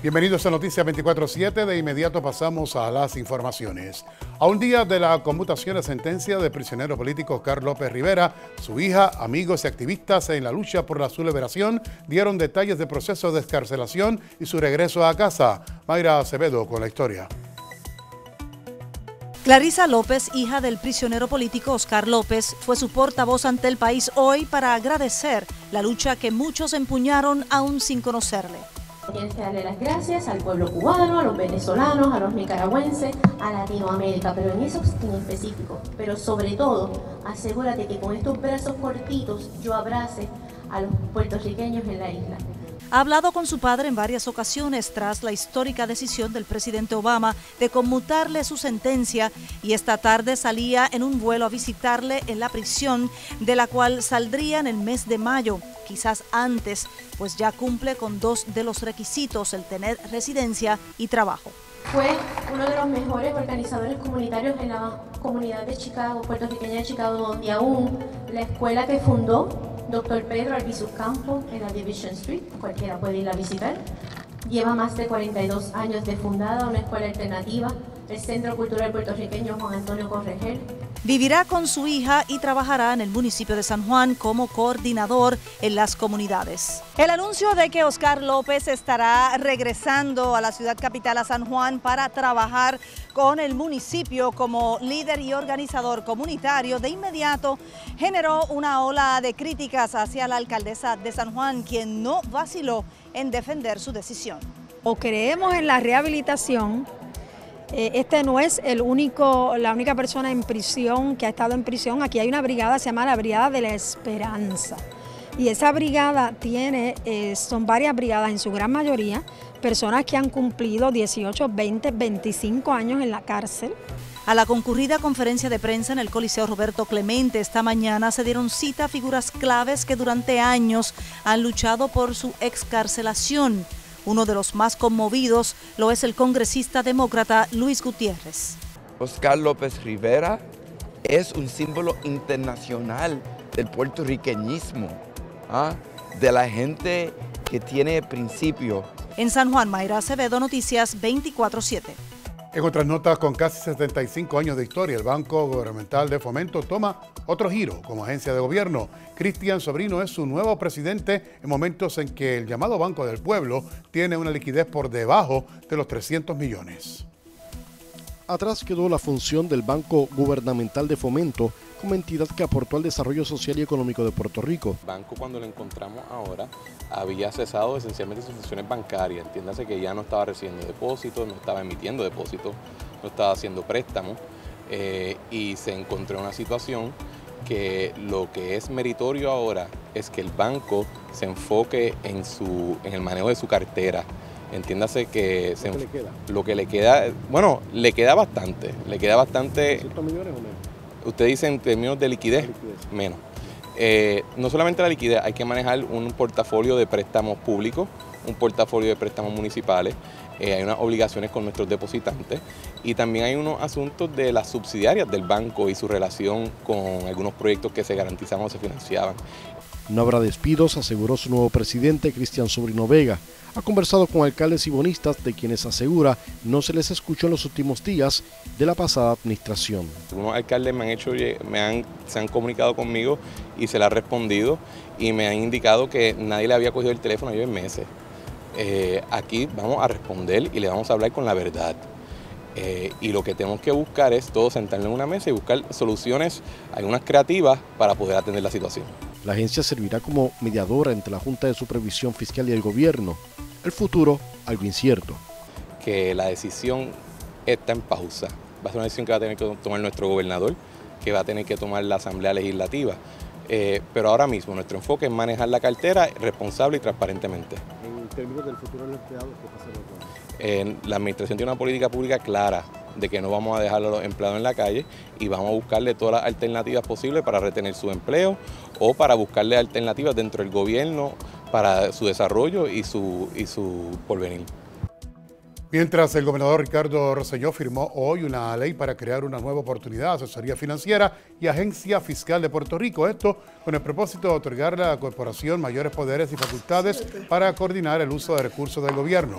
Bienvenidos a Noticias 24/7. De inmediato pasamos a las informaciones. A un día de la conmutación de sentencia del prisionero político Oscar López Rivera, su hija, amigos y activistas en la lucha por su liberación dieron detalles del proceso de excarcelación y su regreso a casa. Mayra Acevedo con la historia. Clarisa López, hija del prisionero político Oscar López, fue su portavoz ante el país hoy para agradecer la lucha que muchos empuñaron aún sin conocerle. Tienes que darle las gracias al pueblo cubano, a los venezolanos, a los nicaragüenses, a Latinoamérica, pero en eso en específico. Pero sobre todo, asegúrate que con estos brazos cortitos yo abrace a los puertorriqueños en la isla. Ha hablado con su padre en varias ocasiones tras la histórica decisión del presidente Obama de conmutarle su sentencia y esta tarde salía en un vuelo a visitarle en la prisión, de la cual saldría en el mes de mayo, quizás antes, pues ya cumple con 2 de los requisitos, el tener residencia y trabajo. Fue uno de los mejores organizadores comunitarios en la comunidad de Chicago, puertorriqueña de Chicago, donde aún la escuela que fundó Dr. Pedro Albizu Campo en la Division Street, cualquiera puede ir a visitar. Lleva más de 42 años de fundada, una escuela alternativa, el Centro Cultural Puertorriqueño Juan Antonio Corregel. Vivirá con su hija y trabajará en el municipio de San Juan como coordinador en las comunidades. El anuncio de que Oscar López estará regresando a la ciudad capital, a San Juan, para trabajar con el municipio como líder y organizador comunitario, de inmediato generó una ola de críticas hacia la alcaldesa de San Juan, quien no vaciló en defender su decisión. O creemos en la rehabilitación. Este no es la única persona en prisión que ha estado en prisión. Aquí hay una brigada, se llama la Brigada de la Esperanza. Y esa brigada son varias brigadas, en su gran mayoría, personas que han cumplido 18, 20, 25 años en la cárcel. A la concurrida conferencia de prensa en el Coliseo Roberto Clemente esta mañana se dieron cita a figuras claves que durante años han luchado por su excarcelación. Uno de los más conmovidos lo es el congresista demócrata Luis Gutiérrez. Oscar López Rivera es un símbolo internacional del puertorriqueñismo, de la gente que tiene principio. En San Juan, Mayra Acevedo, Noticias 24/7. En otras notas, con casi 75 años de historia, el Banco Gubernamental de Fomento toma otro giro como agencia de gobierno. Cristian Sobrino es su nuevo presidente en momentos en que el llamado Banco del Pueblo tiene una liquidez por debajo de los 300 millones. Atrás quedó la función del Banco Gubernamental de Fomento como entidad que aportó al desarrollo social y económico de Puerto Rico. El banco, cuando lo encontramos ahora, había cesado esencialmente sus funciones bancarias. Entiéndase que ya no estaba recibiendo depósitos, no estaba emitiendo depósitos, no estaba haciendo préstamos y se encontró en una situación que lo que es meritorio ahora es que el banco se enfoque en el manejo de su cartera. Entiéndase que lo que le queda, bueno, le queda bastante. ¿100 millones o menos? Usted dice en términos de liquidez, menos. No solamente la liquidez, hay que manejar un portafolio de préstamos públicos, un portafolio de préstamos municipales, hay unas obligaciones con nuestros depositantes y también hay unos asuntos de las subsidiarias del banco y su relación con algunos proyectos que se garantizaban o se financiaban. No habrá despidos, aseguró su nuevo presidente, Cristian Sobrino Vega. Ha conversado con alcaldes y bonistas de quienes asegura no se les escuchó en los últimos días de la pasada administración. Algunos alcaldes se han comunicado conmigo y se les ha respondido y me han indicado que nadie le había cogido el teléfono a ellos en meses. Aquí vamos a responder y le vamos a hablar con la verdad. Y lo que tenemos que buscar es todos sentarnos en una mesa y buscar soluciones, algunas creativas, para poder atender la situación. La agencia servirá como mediadora entre la Junta de Supervisión Fiscal y el gobierno. El futuro, algo incierto. Que la decisión está en pausa. Va a ser una decisión que va a tener que tomar nuestro gobernador, que va a tener que tomar la Asamblea Legislativa. Pero ahora mismo nuestro enfoque es manejar la cartera responsable y transparentemente. En términos del futuro de los empleados, ¿qué pasa? La administración tiene una política pública clara de que no vamos a dejar a los empleados en la calle y vamos a buscarle todas las alternativas posibles para retener su empleo o para buscarle alternativas dentro del gobierno para su desarrollo y su porvenir. Mientras el gobernador Ricardo Rosselló firmó hoy una ley para crear una nueva oportunidad, asesoría financiera y agencia fiscal de Puerto Rico. Esto con el propósito de otorgarle a la corporación mayores poderes y facultades para coordinar el uso de recursos del gobierno.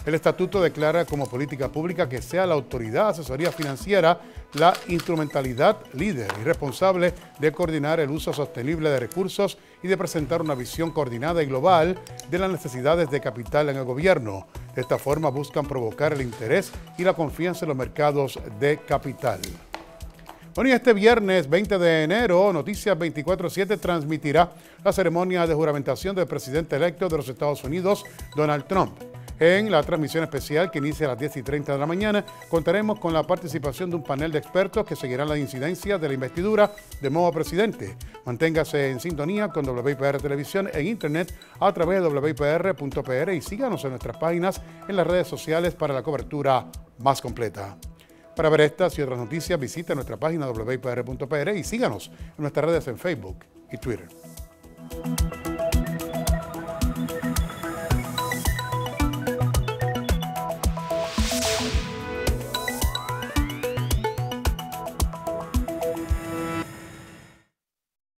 El estatuto declara como política pública que sea la autoridad de asesoría financiera la instrumentalidad líder y responsable de coordinar el uso sostenible de recursos y de presentar una visión coordinada y global de las necesidades de capital en el gobierno. De esta forma buscan provocar el interés y la confianza en los mercados de capital. Bueno, y este viernes 20 de enero, Noticias 24/7 transmitirá la ceremonia de juramentación del presidente electo de los Estados Unidos, Donald Trump. En la transmisión especial que inicia a las 10:30 de la mañana, contaremos con la participación de un panel de expertos que seguirán la incidencia de la investidura del nuevo presidente. Manténgase en sintonía con WIPR Televisión en Internet a través de wipr.pr y síganos en nuestras páginas en las redes sociales para la cobertura más completa. Para ver estas y otras noticias, visita nuestra página wipr.pr y síganos en nuestras redes en Facebook y Twitter.